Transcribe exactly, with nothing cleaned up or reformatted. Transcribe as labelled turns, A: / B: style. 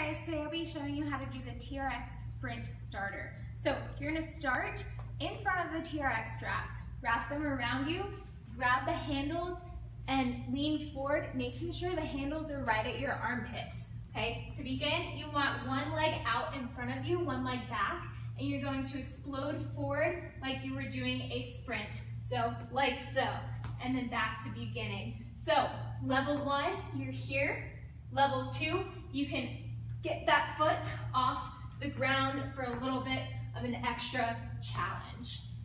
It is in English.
A: guys, today I'll be showing you how to do the T R X Sprint Starter. So you're going to start in front of the T R X straps, wrap them around you, grab the handles, and lean forward, making sure the handles are right at your armpits. Okay, to begin, you want one leg out in front of you, one leg back, and you're going to explode forward like you were doing a sprint. So, like so, and then back to beginning. So, level one, you're here. Level two, you can get that foot off the ground for a little bit of an extra challenge.